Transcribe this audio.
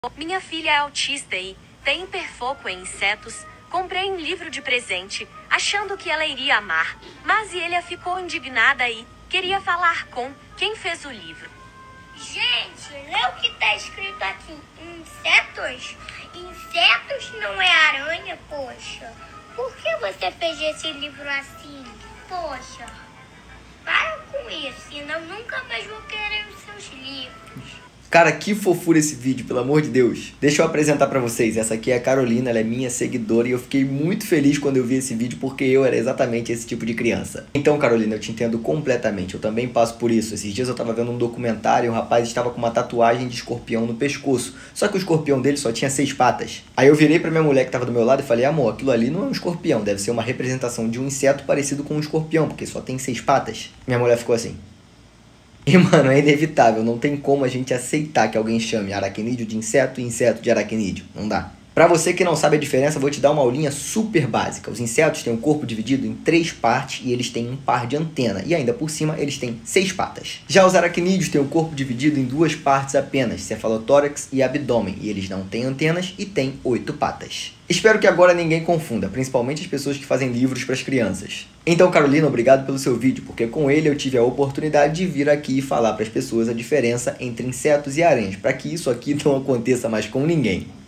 Minha filha é autista e tem hiperfoco em insetos. Comprei um livro de presente, achando que ela iria amar, mas Elia ficou indignada e queria falar com quem fez o livro. Gente, lê o que tá escrito aqui. Insetos? Insetos não é aranha, poxa. Por que você fez esse livro assim? Poxa, para com isso, senão nunca mais vou querer os seus livros. Cara, que fofura esse vídeo, pelo amor de Deus. Deixa eu apresentar pra vocês, essa aqui é a Carolina, ela é minha seguidora e eu fiquei muito feliz quando eu vi esse vídeo porque eu era exatamente esse tipo de criança. Então, Carolina, eu te entendo completamente, eu também passo por isso. Esses dias eu tava vendo um documentário e um rapaz estava com uma tatuagem de escorpião no pescoço, só que o escorpião dele só tinha 6 patas. Aí eu virei pra minha mulher que tava do meu lado e falei, amor, aquilo ali não é um escorpião, deve ser uma representação de um inseto parecido com um escorpião, porque só tem 6 patas. Minha mulher ficou assim. E, mano, é inevitável, não tem como a gente aceitar que alguém chame aracnídeo de inseto e inseto de aracnídeo. Não dá. Pra você que não sabe a diferença, eu vou te dar uma aulinha super básica. Os insetos têm o corpo dividido em 3 partes e eles têm um par de antena. E ainda por cima, eles têm 6 patas. Já os aracnídeos têm o corpo dividido em 2 partes apenas, cefalotórax e abdômen. E eles não têm antenas e têm 8 patas. Espero que agora ninguém confunda, principalmente as pessoas que fazem livros para as crianças. Então, Carolina, obrigado pelo seu vídeo, porque com ele eu tive a oportunidade de vir aqui e falar para as pessoas a diferença entre insetos e aranhas, para que isso aqui não aconteça mais com ninguém.